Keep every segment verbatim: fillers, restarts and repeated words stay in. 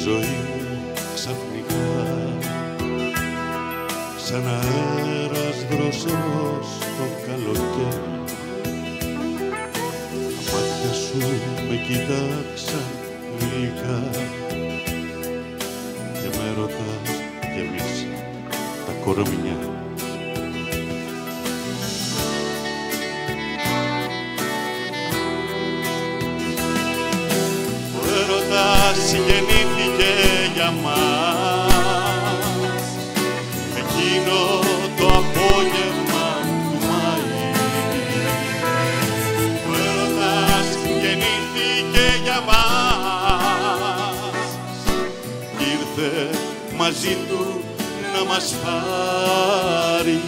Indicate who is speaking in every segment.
Speaker 1: ζωή ξαφνικά σαν αέρας δροσερός το καλοκαίρι. Τα μάτια σου με κοίταξαν γλυκά και με ρωτάς γεμίσα τα κορμιά. Ο έρωτας γεννήθηκε για μας εκείνο το απόγευμα του Μάη. Ο έρωτας γεννήθηκε για μας κι ήρθε μαζί του να μας πάρει.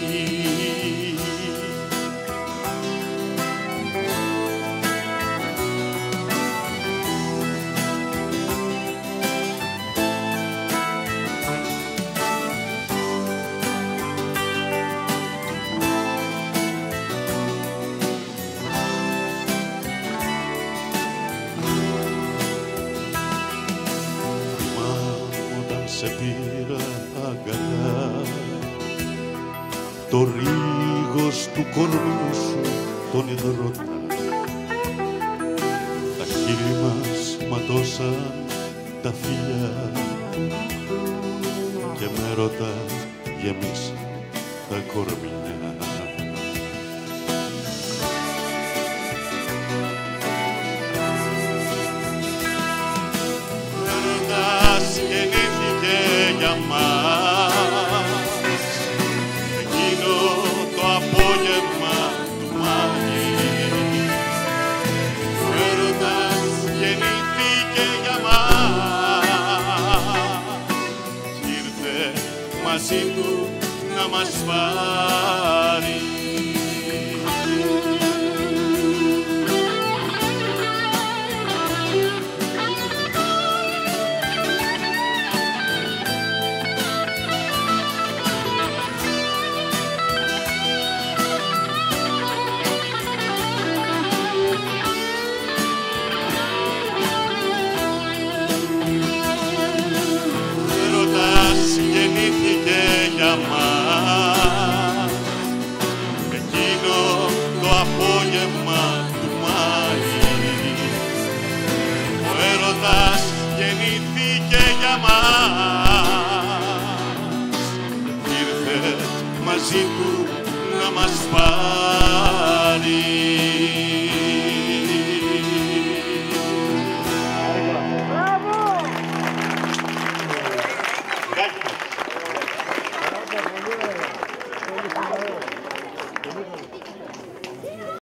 Speaker 1: Σε πήρα αγκαλιά, το ρίγος του κορμιού σου τον υδρότα. Τα χείλη μας ματώσαν τα φιλιά και με ρωτά γεμίσα τα κορμιά. Έρωτας γεννήθηκε για μας εκείνο το απόγευμα του Μάη. Ο έρωτας γεννήθηκε για μας κι ήρθε μαζί του να μας πάρει. Γεννήθηκε για μας εκείνο το απόγευμα του Μάη. Ο έρωτας γεννήθηκε για μας ήρθε μαζί του να μας πάρει.
Speaker 2: Πολύ